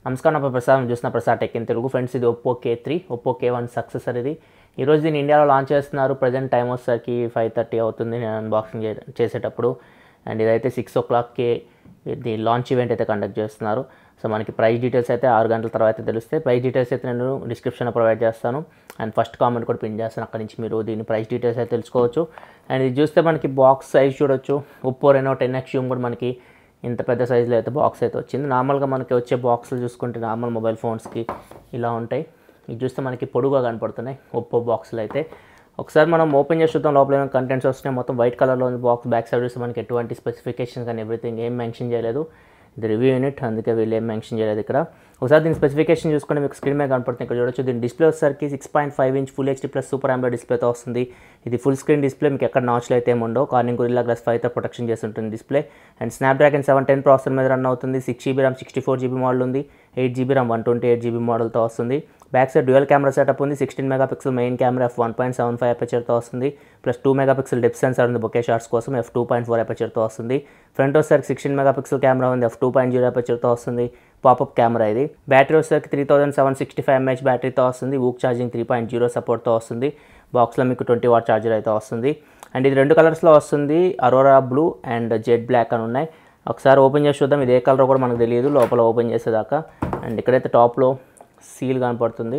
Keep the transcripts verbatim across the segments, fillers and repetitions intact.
నమస్కారం నా ప్రసాద్ చూసిన Prasad tech in Telugu friends ఇది Oppo K three Oppo K one successor ఇది ఈరోజు దీన్ని ఇండియాలో లాంచ్ చేస్తున్నారు ప్రజెంట్ టైం వచ్చేసరికి ఫైవ్ థర్టీ అవుతుంది నేను అన్బాక్సింగ్ చేసేటప్పుడు అండ్ ఇదైతే సిక్స్ ఓ క్లాక్కి ఇది లాంచ్ ఈవెంట్ అయితే కండక్ట్ చేస్తున్నారు సో మనకి ప్రైస్ డీటెయిల్స్ అయితే ఆరు గంటల తర్వాత తెలుస్తాయి ప్రైస్ డీటెయిల్స్ అయితే నేను డిస్క్రిప్షన్లో ప్రొవైడ్ చేస్తాను అండ్ ఫస్ట్ కామెంట్ కూడా పిన్ చేస్తాను అక్కడ నుంచి మీరు దీని ప్రైస్ డీటెయిల్స్ అయితే తెలుసుకోవచ్చు అండ్ ఇది చూస్తే మనకి బాక్స్ సైజ్ చూడొచ్చు Oppo Reno ten X zoom కూడా మనకి ఇంత పెద్ద సైజులో అయితే బాక్స్ అయితే వచ్చింది నార్మల్గా మనకి వచ్చే బాక్సులు చూసుకుంటే నార్మల్ మొబైల్ ఫోన్స్కి ఇలా ఉంటాయి ఇది చూస్తే మనకి పొడుగా కనపడుతున్నాయి ఒప్పో బాక్సులు అయితే ఒకసారి మనం ఓపెన్ చేసి చూద్దాం లోపల ఏమైనా కంటెంట్స్ వస్తున్నాయి మొత్తం వైట్ కలర్లో ఉంది బాక్స్ బ్యాక్ సైడ్ చూస్తే మనకి ఎటువంటి స్పెసిఫికేషన్స్ కానీ ఎవ్రీథింగ్ ఏం మెన్షన్ చేయలేదు ఇది రివ్యూ యూనిట్ అందుకే వీళ్ళు ఏం మెన్షన్ చేయలేదు ఇక్కడ ఒకసారి దీని స్పెసిఫికేషన్ చూసుకుంటే మీకు స్క్రీన్ మీద కనపడుతుంది ఇక్కడ చూడొచ్చు దీని డిస్ప్లే వచ్చేసరికి six point five inch full HD plus super Android డిస్ప్లేతో వస్తుంది ఇది ఫుల్ స్క్రీన్ డిస్ప్లే మీకు ఎక్కడ నాచ్లు అయితే ఏముండో కార్నింగ్ గొరిల్లా గ్లాస్ ఫైవ్తో ప్రొటెక్షన్ చేసి ఉంటుంది display and Snapdragon seven ten processor మీద రన్ అవుతుంది six GB RAM sixty four GB model ఉంది eight GB RAM one twenty eight GB మోడల్తో వస్తుంది back side dual camera setup ఉంది sixteen mega pixel main camera F one point seven five ఎపర్చర్తో వస్తుంది plus two mega pixel depth sensor ఉంది bokeh shots కోసం F two point four ఎపర్చర్తో వస్తుంది front వచ్చేసరికి సిక్స్టీన్ మెగా పిక్సెల్ కెమెరా ఉంది F two point zero ఎపర్చర్తో వస్తుంది పాపప్ కెమెరా ఇది బ్యాటరీ వచ్చేసరికి three thousand seven sixty five MH బ్యాటరీతో వస్తుంది VOOC charging three point zero సపోర్ట్తో వస్తుంది బాక్స్లో మీకు ట్వంటీ వాట్ ఛార్జర్ అయితే వస్తుంది అండ్ ఇది రెండు కలర్స్లో వస్తుంది aurora blue and jade black అని ఉన్నాయి ఒకసారి ఓపెన్ చేసి చూద్దాం ఇది ఏ కలర్ కూడా మనకు తెలియదు లోపల ఓపెన్ చేసేదాకా అండ్ ఇక్కడైతే టాప్లో సీల్ కనపడుతుంది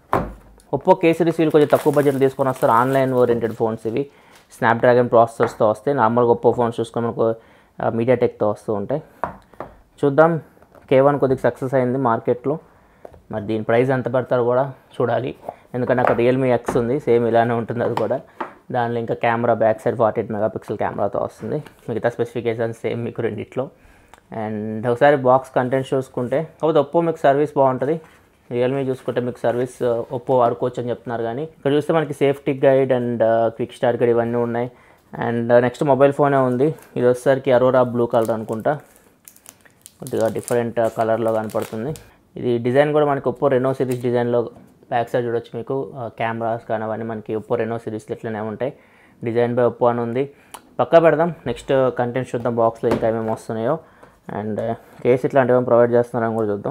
ఒప్పో కే సిరీస్ సీల్ కొంచెం తక్కువ బడ్జెట్లో తీసుకొని వస్తారు ఆన్లైన్ ఓరియంటెడ్ ఫోన్స్ ఇవి స్నాప్డ్రాగన్ ప్రాసెసర్స్తో వస్తాయి నార్మల్గా ఒప్పో ఫోన్స్ చూసుకొని మనకు మీడియాటెక్తో వస్తూ ఉంటాయి చూద్దాం కే వన్ కొద్దిగా సక్సెస్ అయింది మార్కెట్లో మరి దీని ప్రైస్ ఎంత పెడతారో కూడా చూడాలి ఎందుకంటే అక్కడ రియల్మీ ఎక్స్ ఉంది సేమ్ ఇలానే ఉంటుంది అది కూడా దానిలో ఇంకా camera back side forty eight megapixel కెమెరాతో వస్తుంది మిగతా స్పెసిఫికేషన్స్ సేమ్ మీకు రెండిట్లో అండ్ ఒకసారి బాక్స్ కంటెంట్స్ చూసుకుంటే కాకపోతే ఒప్పో మీకు సర్వీస్ బాగుంటుంది రియల్మీ చూసుకుంటే మీకు సర్వీస్ ఒప్పో వాడుకోవచ్చు అని చెప్తున్నారు కానీ ఇక్కడ చూస్తే మనకి safety guide and quick start guide ఇవన్నీ ఉన్నాయి అండ్ నెక్స్ట్ మొబైల్ ఫోనే ఉంది ఇది వచ్చేసరికి అరోరా బ్లూ కలర్ అనుకుంటా కొద్దిగా డిఫరెంట్ కలర్లో కనపడుతుంది ఇది డిజైన్ కూడా మనకి ఒప్పో రెనో సిరీస్ డిజైన్లో బ్యాక్ సైడ్ చూడొచ్చు మీకు కెమెరాస్ కానీ అవన్నీ మనకి ఒప్పో రెనో సిరీస్లో ఇట్లనే ఉంటాయి డిజైన్ బై ఒప్పో అని ఉంది పక్కా పెడదాం నెక్స్ట్ కంటెంట్ చూద్దాం బాక్స్లో ఇంకా ఏమేమి వస్తున్నాయో అండ్ కేస్ ఇట్లాంటివి ప్రొవైడ్ చేస్తున్నారని కూడా చూద్దాం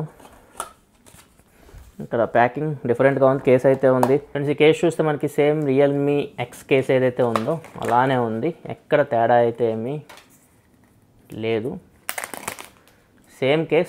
ఇక్కడ ప్యాకింగ్ డిఫరెంట్గా ఉంది కేస్ అయితే ఉంది ఫ్రెండ్స్ ఈ కేస్ చూస్తే మనకి సేమ్ రియల్మీ ఎక్స్ కేస్ ఏదైతే ఉందో అలానే ఉంది ఎక్కడ తేడా అయితే ఏమీ లేదు సేమ్ కేస్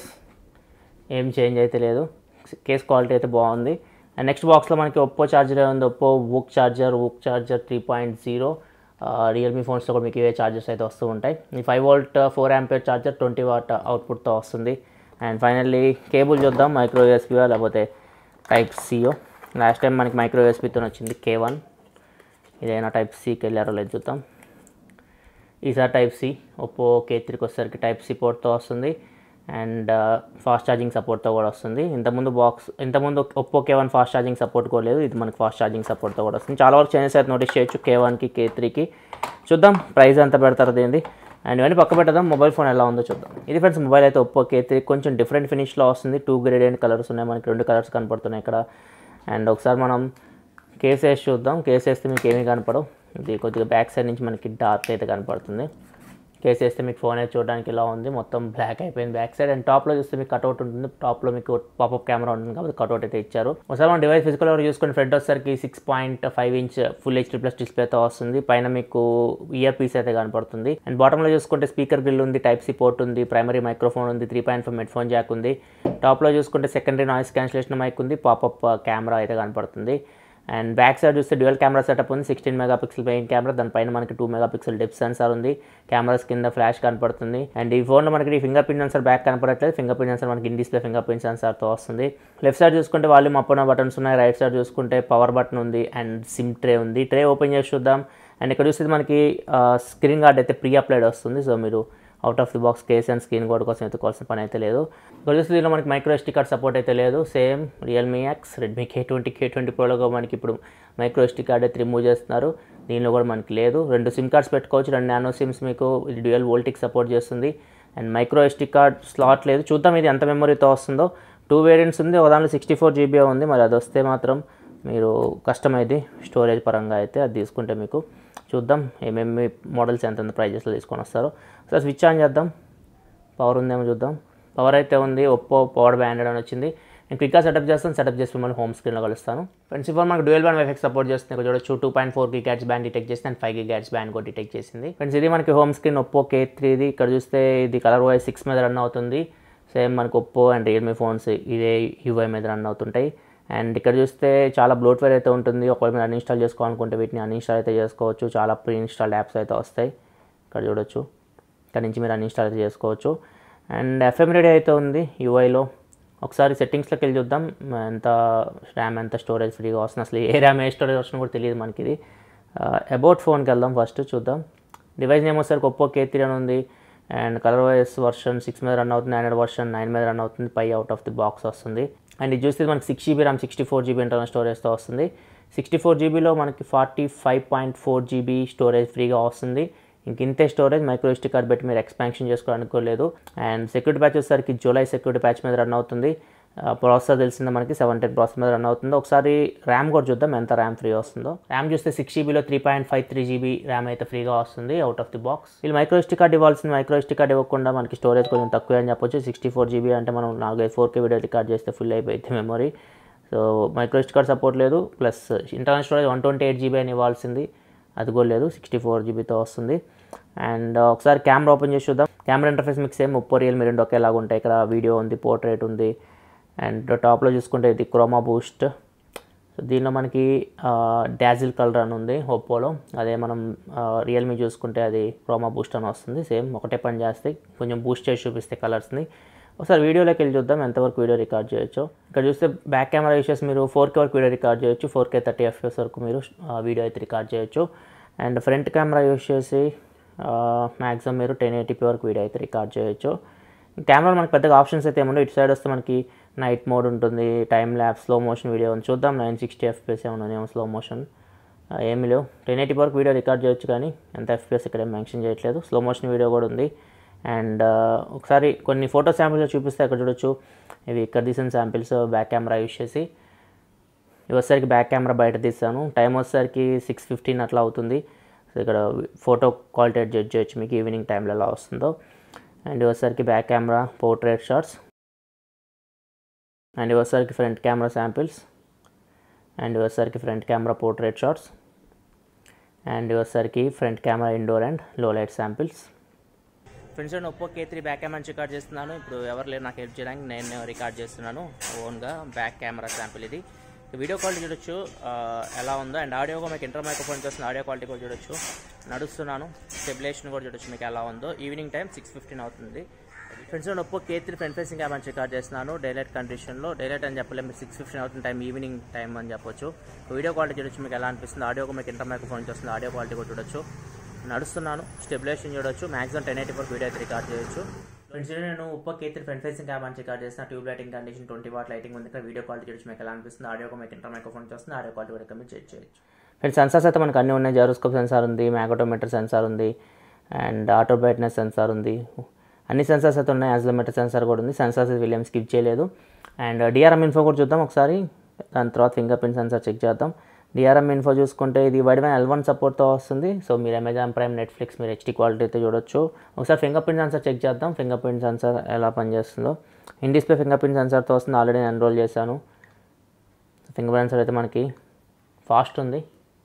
ఏం చేంజ్ అయితే లేదు కేస్ క్వాలిటీ అయితే బాగుంది అండ్ నెక్స్ట్ బాక్స్లో మనకి ఒప్పో ఛార్జర్ ఉంది Oppo VOOC charger VOOC charger three point zero Realme ఫోన్స్లో కూడా మీకు ఇవే ఛార్జర్స్ అయితే వస్తూ ఉంటాయి ఈ five volt four ampere charger twenty watt అవుట్పుట్తో వస్తుంది అండ్ ఫైనల్లీ కేబుల్ చూద్దాం మైక్రో యూఎస్బీయో లేకపోతే టైప్ సియో లాస్ట్ టైం మనకి మైక్రో యూఎస్బీతో వచ్చింది కే వన్ ఇదైనా టైప్ సికి వెళ్ళారో లేదు చూద్దాం ఈసారి టైప్ సి ఒప్పో కే త్రీకి వచ్చేసరికి టైప్ సి పోర్ట్తో వస్తుంది అండ్ ఫాస్ట్ ఛార్జింగ్ సపోర్ట్తో కూడా వస్తుంది ఇంతకుముందు బాక్స్ ఇంతకుముందు Oppo K one fast charging support కూడా లేదు ఇది మనకి ఫాస్ట్ ఛార్జింగ్ సపోర్ట్తో కూడా వస్తుంది చాలా వరకు చేంజెస్ అయితే నోటీస్ చేయొచ్చు కే వన్కి కే త్రీకి చూద్దాం ప్రైస్ ఎంత పెడతారు దేంది అండ్ ఇవన్నీ పక్క పెట్టదాం మొబైల్ ఫోన్ ఎలా ఉందో చూద్దాం ఇది ఫ్రెండ్స్ మొబైల్ అయితే ఒప్పో కే త్రీ కొంచెం డిఫరెంట్ ఫినిష్లో వస్తుంది టూ గ్రేడియంట్ కలర్స్ ఉన్నాయి మనకి రెండు కలర్స్ కనపడుతున్నాయి ఇక్కడ అండ్ ఒకసారి మనం కేస్ వేసి చూద్దాం కేస్ వేస్తే మీకు ఏమీ కనపడవు ఇది కొద్దిగా బ్యాక్ సైడ్ నుంచి మనకి డార్క్ అయితే కనపడుతుంది కేస్ వేస్తే మీకు ఫోన్ అయితే చూడడానికి ఇలా ఉంది మొత్తం బ్లాక్ అయిపోయింది బ్యాక్ సైడ్ అండ్ టాప్లో చూస్తే మీకు కట్అవుట్ ఉంటుంది టాప్లో మీకు పాపప్ కెమెరా ఉంటుంది కాబట్టి కట్అవుట్ అయితే ఇచ్చారు ఒకసారి మన డివైస్ ఫిజికల్ ఎవరు చూసుకుని ఫ్రంట్ వచ్చేసరికి six point five inch full HD plus డిస్ప్లేతో వస్తుంది పైన మీకు ఇయర్ పీస్ అయితే కనపడుతుంది అండ్ బాటంలో చూసుకుంటే స్పీకర్ గ్రిల్ ఉంది టైప్ సి పోర్ట్ ఉంది ప్రైమరీ మైక్రోఫోన్ ఉంది three point five headphone jack ఉంది టాప్లో చూసుకుంటే సెకండరీ నాయిస్ క్యాన్సిలేషన్ మైక్ ఉంది పాపప్ కెమెరా అయితే కనపడుతుంది అండ్ బ్యాక్ సైడ్ చూస్తే డ్యూయల్ కెమెరా సెటప్ ఉంది sixteen mega pixel main camera దానిపైన మనకి two mega pixel depth sensor ఉంది కెమెరాస్ కింద ఫ్లాష్ కనపడుతుంది అండ్ ఈ ఫోన్లో మనకి ఫింగర్ ప్రింట్ సెన్సార్ బ్యాక్ కనపడట్లేదు ఫింగర్ ప్రింట్ సెన్సార్ మనకి ఇన్ డిస్ప్లే ఫింగర్ ప్రింట్ సెన్సార్తో వస్తుంది లెఫ్ట్ సైడ్ చూసుకుంటే వాల్యూమ్ అప్ అండ్ బటన్స్ ఉన్నాయి రైట్ సైడ్ చూసుకుంటే పవర్ బటన్ ఉంది అండ్ సిమ్ ట్రే ఉంది ట్రే ఓపెన్ చేసి చూద్దాం అండ్ ఇక్కడ చూస్తే మనకి స్క్రీన్ గార్డ్ అయితే ప్రీ అప్లైడ్ వస్తుంది సో మీరు out of the box case and screen guard కోసం ఎత్తుకోవాల్సిన పని అయితే లేదు ఇక్కడ చూస్తే దీనిలో మనకి మైక్రో ఎస్టీ కార్డ్ సపోర్ట్ అయితే లేదు same Realme X Redmi K twenty K twenty ప్రోలో మనకి ఇప్పుడు మైక్రో ఎస్టీ కార్డ్ అయితే రిమూవ్ చేస్తున్నారు దీనిలో కూడా మనకి లేదు రెండు సిమ్ కార్డ్స్ పెట్టుకోవచ్చు రెండు నానో సిమ్స్ మీకు ఇది డ్యూయల్ వోల్టిక్ సపోర్ట్ చేస్తుంది and micro SD card slot లేదు చూద్దాం ఇది ఎంత మెమరీతో వస్తుందో టూ వేరియంట్స్ ఉంది ఒక దాంట్లో సిక్స్టీ ఫోర్ జీబీ ఉంది మరి అది వస్తే మాత్రం మీరు కష్టమైంది స్టోరేజ్ పరంగా అయితే అది తీసుకుంటే మీకు చూద్దాం ఏమేమి మోడల్స్ ఎంత ప్రైజెస్లో తీసుకొని వస్తారో సో స్విచ్ ఆన్ చేద్దాం పవర్ ఉందేమో చూద్దాం పవర్ అయితే ఉంది, ఒప్పో పవర్ బ్యాండెడ్ అని వచ్చింది. నేను క్విక్గా సెటప్ చేస్తాను, సెటప్ చేసి మిమ్మల్ని హోమ్ స్క్రీన్లో కలుస్తాను. ఫ్రెండ్స్ ఇప్పుడు మనకు డ్యూయల్ బ్యాండ్ వైఫై సపోర్ట్ చేస్తుంది. ఇక్కడ చూడొచ్చు two point four gigahertz band detect చేసింది అండ్ ఫైవ్ గిగాట్స్ బ్యాండ్ కూడా డిటెక్ట్ చేసింది. ఫ్రెండ్స్ ఇది మనకి హోమ్ స్క్రీన్ ఒప్పో కే త్రీది. ఇక్కడ చూస్తే ఇది కలర్ వైజ్ సిక్స్ మీద రన్ అవుతుంది. సేమ్ మనకు ఒప్పో అండ్ రియల్మీ ఫోన్స్ ఇదే యూఐ మీద రన్ అవుతుంటాయి. అండ్ ఇక్కడ చూస్తే చాలా బ్లోట్వేర్ అయితే ఉంటుంది. ఒకవేళ మీరు అన్ఇన్స్టాల్ చేసుకోవాలనుకుంటే వీటిని అన్ఇన్స్టాల్ అయితే చేసుకోవచ్చు. చాలా ప్రీ ఇన్స్టాల్డ్ యాప్స్ అయితే వస్తాయి. ఇక్కడ చూడొచ్చు, ఇక్కడ నుంచి మీరు అన్ఇన్స్టాల్ అయితే చేసుకోవచ్చు. అండ్ ఎఫ్ఎం రెడీ అయితే ఉంది యూఐలో. ఒకసారి సెట్టింగ్స్లోకి వెళ్ళి చూద్దాం ఎంత ర్యామ్ ఎంత స్టోరేజ్ ఫ్రీగా వస్తుంది. అసలు ఏ ర్యామ్ ఏ స్టోరేజ్ వస్తుందో కూడా తెలియదు మనకి. ఇది అబౌట్ ఫోన్కి వెళ్దాం ఫస్ట్ చూద్దాం. డివైస్ నేమ్ వచ్చేసరికి ఒప్పో కే త్రీ అని ఉంది. And ColorOS version six మీద రన్ అవుతుంది, ఆండ్రాయిడ్ వర్షన్ నైన్ మీద రన్ అవుతుంది. Pie out of the box వస్తుంది. అండ్ ఇది చూస్తే మనకి six GB RAM sixty four GB internal స్టోరేజ్తో వస్తుంది. సిక్స్టీ ఫోర్ జీబీలో మనకి forty five point four GB storage ఫ్రీగా వస్తుంది. ఇంక ఇంతే స్టోరేజ్ మైక్రో ఎస్డీ కార్డ్ పెట్టి మీరు ఎక్స్పాన్షన్ చేసుకోవాలనుకోలేదు. అండ్ సెక్యూరిటీ ప్యాచ్ వచ్చేసరికి జూలై సెక్యూరిటీ ప్యాచ్ మీద రన్ అవుతుంది. ప్రాసెసర్ తెలిసిందే మనకి సెవెన్ టెన్ ప్రాసెసర్ మీద రన్ అవుతుంది. ఒకసారి ర్యామ్ కూడా చూద్దాం ఎంత ర్యామ్ ఫ్రీ వస్తుందో. ర్యామ్ చూస్తే సిక్స్ జీబీలో three point five three GB RAM అయితే ఫ్రీగా వస్తుంది అవుట్ ఆఫ్ ది బాక్స్. వీళ్ళు మైక్రో ఎస్డీ కార్డ్ ఇవ్వాల్సింది మైక్రో ఎస్డీ కార్డ్ ఇవ్వకుండా మనకి స్టోరేజ్ కొంచెం తక్కువ అని చెప్పొచ్చు. సిక్స్టీ ఫోర్ జీబీ అంటే మనం నాలుగైదు ఫోర్ కే వీడియో రికార్డ్ చేస్తే ఫుల్ అయిపోయింది memory. So micro SD card support లేదు. Plus internal storage one twenty eight GB అని ఇవ్వాల్సింది, అది కూడా లేదు. సిక్స్టీ ఫోర్ జీబీతో వస్తుంది. అండ్ ఒకసారి కెమెరా ఓపెన్ చేసి చూద్దాం. కెమెరా ఇంటర్ఫేస్ మీకు సేమ్ ఒప్పో రియల్మీ రెండు ఒకేలాగా ఉంటాయి. ఇక్కడ వీడియో ఉంది, పోర్ట్రేట్ ఉంది. అండ్ టాప్లో చూసుకుంటే ఇది క్రోమా బూస్ట్. సో దీనిలో మనకి డాజిల్ కలర్ అని ఉంది ఒప్పోలో. అదే మనం రియల్మీ చూసుకుంటే అది క్రోమా బూస్ట్ అని వస్తుంది. సేమ్ ఒకటే పని చేస్తే కొంచెం బూస్ట్ చేసి చూపిస్తే కలర్స్ని. ఒకసారి వీడియోలోకి వెళ్ళి చూద్దాం ఎంతవరకు వీడియో రికార్డ్ చేయొచ్చు. ఇక్కడ చూస్తే బ్యాక్ కెమెరా యూస్ చేసి మీరు ఫోర్ కే వరకు వీడియో రికార్డ్ చేయొచ్చు. ఫోర్ కే థర్టీ ఎఫ్ఎస్ వరకు మీరు వీడియో అయితే రికార్డ్ చేయొచ్చు. అండ్ ఫ్రంట్ కెమెరా యూస్ చేసి మ్యాక్సిమం మీరు టెన్ ఎయిటీపీ వరకు వీడియో అయితే రికార్డ్ చేయొచ్చు. కెమెరాలో మనకి పెద్దగా ఆప్షన్స్ అయితే ఏముండవు. ఇటు సైడ్ వస్తే మనకి నైట్ మోడ్ ఉంటుంది, time lapse, slow motion video ఉంది. చూద్దాం నైన్ సిక్స్టీ ఎఫ్పిఎస్ ఏమన్నా ఏమో స్లో మోషన్ ఏమీ లేవు. టెన్ ఎయిటీ వరకు వీడియో రికార్డ్ చేయొచ్చు కానీ ఎంత ఎఫ్పిఎస్ ఇక్కడ ఏం మెన్షన్ చేయట్లేదు. స్లో మోషన్ వీడియో కూడా ఉంది. అండ్ ఒకసారి కొన్ని ఫోటో శాంపిల్స్ చూపిస్తే అక్కడ చూడొచ్చు. ఇవి ఇక్కడ తీసిన శాంపిల్స్ బ్యాక్ కెమెరా యూస్ చేసి. ఇవి వచ్చేసరికి బ్యాక్ కెమెరా బయట తీస్తాను. టైం వచ్చేసరికి సిక్స్ ఫిఫ్టీన్ అట్లా అవుతుంది. సో ఇక్కడ ఫోటో క్వాలిటీ జడ్జ్ చేయొచ్చు మీకు ఈవినింగ్ టైంలో ఎలా వస్తుందో. అండ్ వచ్చేసరికి back camera portrait shots. And వచ్చేసరికి ఫ్రంట్ కెమెరా శాంపిల్స్. అండ్ వచ్చేసరికి front camera portrait shots. And వచ్చేసరికి front camera indoor and low light samples. Friends నేను Oppo K three back camera record చేస్తున్నాను. ఇప్పుడు ఎవరు లేరు నాకు హెల్ప్ చేయడానికి, నేను రికార్డ్ చేస్తున్నాను ఓన్గా. బ్యాక్ కెమెరా శాంపిల్ ఇది. వీడియో క్వాలిటీ చూడొచ్చు ఎలా ఉందో. అండ్ ఆడియో కూడా మీకు ఇంటర్ మైక్రోఫోన్ వస్తుంది. ఆడియో క్వాలిటీ కూడా చూడొచ్చు. నడుస్తున్నాను, స్టెబిలేషన్ కూడా చూడొచ్చు మీకు ఎలా ఉందో. ఈవినింగ్ టైం సిక్స్ ఫిఫ్టీన్ అవుతుంది. ఫ్రెండ్స్ నేను Oppo K three front facing camera record చేస్తున్నాను డైలైట్ కండిషన్లో. డైలైట్ అని చెప్పలేము, సిక్స్ ఫిఫ్టీన్ అవుతుంది టైం, ఈవినింగ్ టైం అని చెప్పొచ్చు. వీడియో క్వాలిటీ చూడొచ్చు మీకు ఎలా అనిపిస్తుంది. ఆడియో కూడా మీకు ఇంటర్ మైక్రోఫోన్ వస్తుంది. ఆడియో క్వాలిటీ కూడా చూడొచ్చు. నడుస్తున్నాను, స్టెబిలేషన్ చూడొచ్చు. మ్యాక్సిమం టెన్ ఎయిటీ వరకు వీడియో అయితే రికార్డ్ చేయొచ్చు. ఫ్రెండ్స్ నేను Oppo K three front facing camera record చేసిన. Tube lighting condition twenty watt lighting ఉంది. ఇక్కడ వీడియో క్వాలిటీ చూడొచ్చు మీకు ఎలా అనిపిస్తుంది. ఆడియో మీకు ఇంటర్ మైక్రోఫోన్ వస్తుంది. ఆడియో క్వాలిటీ కూడా మీరు చెక్ చేయొచ్చు. ఫ్రెండ్స్ సెన్సార్స్ అయితే మనకు అన్నీ ఉన్నాయి. జైరోస్కోప్ సెన్సార్ ఉంది, మ్యాగ్నెటోమీటర్ సెన్సార్ ఉంది, అండ్ ఆటో బ్రైట్నెస్ సెన్సార్ ఉంది. అన్ని సెన్సార్స్ అయితే ఉన్నాయి. యాక్సిలరోమీటర్ సెన్సార్ కూడా ఉంది. సెన్సార్స్ వీళ్ళేం స్కిప్ చేయలేదు. అండ్ డిఆర్ఎం ఇన్ఫో కూడా చూద్దాం ఒకసారి. దాని తర్వాత ఫింగర్ ప్రింట్ సెన్సార్ చెక్ చేద్దాం. డిఆర్ఎం ఇన్ఫో చూసుకుంటే ఇది వైడ్ వన్ ఎల్ వన్ సపోర్ట్తో వస్తుంది. సో మీరు అమెజాన్ ప్రైమ్, నెట్ఫ్లిక్స్ మీరు హెచ్డీ క్వాలిటీ అయితే చూడొచ్చు. ఒకసారి ఫింగర్ ప్రింట్ సెన్సార్ చెక్ చేద్దాం. ఫింగర్ ప్రింట్ సెన్సార్ ఎలా పనిచేస్తుందో. ఇన్ డిస్ప్లే ఫింగర్ ప్రింట్ సెన్సార్తో వస్తుంది. ఆల్రెడీ నేను ఎన్రోల్ చేశాను. ఫింగర్ ప్రింట్ సెన్సార్ అయితే మనకి ఫాస్ట్ ఉంది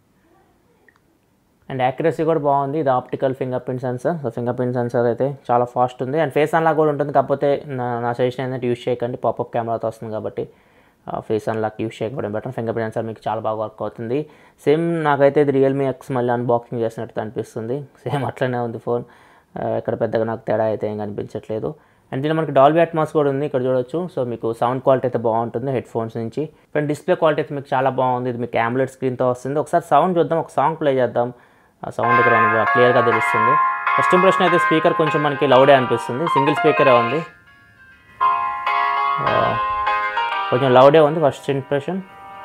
అండ్ యాక్యురసీ కూడా బాగుంది. ఇది optical fingerprint sensor. So fingerprint sensor అయితే చాలా ఫాస్ట్ ఉంది. అండ్ ఫేస్ అన్లాక్ కూడా ఉంటుంది. కాకపోతే నా నా సజెషన్ ఏంటంటే యూస్ చేయకండి, పాపప్ కెమెరాతో వస్తుంది కాబట్టి ఫేస్ అన్లాక్ యూస్ చేయకపోవడం బెటర్. ఫింగర్ ప్రింట్ సెన్సార్ మీకు చాలా బాగా వర్క్ అవుతుంది. సేమ్ నాకైతే ఇది రియల్మీ ఎక్స్ మళ్ళీ అన్బాక్సింగ్ చేసినట్టు అనిపిస్తుంది. సేమ్ అట్లనే ఉంది ఫోన్. ఇక్కడ పెద్దగా నాకు తేడా అయితే ఏం కనిపించట్లేదు. అండ్ దీనిలో మనకి డాల్బీ అట్మాస్ కూడా ఉంది, ఇక్కడ చూడొచ్చు. సో మీకు సౌండ్ క్వాలిటీ అయితే బాగుంటుంది హెడ్ ఫోన్స్ నుంచి. అండ్ డిస్ప్లే క్వాలిటీ అయితే మీకు చాలా బాగుంది. ఇది మీకు AMOLED స్క్రీన్తో వస్తుంది. ఒకసారి సౌండ్ చూద్దాం, ఒక సాంగ్ ప్లే చేద్దాం. ఆ సౌండ్ ఇక్కడ మనకి క్లియర్గా తెలుస్తుంది. ఫస్ట్ ఇంప్రెషన్ అయితే స్పీకర్ కొంచెం మనకి లౌడే అనిపిస్తుంది. సింగిల్ స్పీకరే ఉంది, కొంచెం లౌడే ఉంది ఫస్ట్ ఇంప్రెషన్.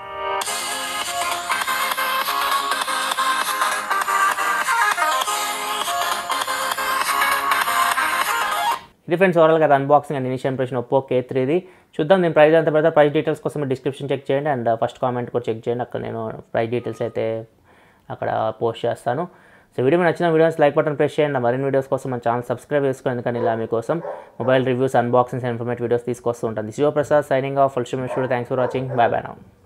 ఇది ఫ్రెండ్స్ ఓవరాల్ కదా unboxing and initial impression Oppo K త్రీది. చూద్దాం దీని ప్రైస్ ఎంత పెడతారు. ప్రైస్ డీటెయిల్స్ కోసం మీరు డిస్క్రిప్షన్ చెక్ చేయండి అండ్ ఫస్ట్ కామెంట్ కూడా చెక్ చేయండి. అక్కడ నేను ప్రైస్ డీటెయిల్స్ అయితే అక్కడ పోస్ట్ చేస్తాను. సో వీడియో మీకు నచ్చిన వీడియోస్ లైక్ బటన్ ప్రెస్ చేయండి. మరిన్ని వీడియోస్ కోసం మన ఛానల్ సబ్స్క్రైబ్ చేసుకోండి, ఎందుకంటే ఇలా మీకోసం mobile reviews, unboxings, informative videos తీసుకొస్తూ ఉంటాను. This your Prasad signing off. Full studio. Thanks for watching. Bye bye now.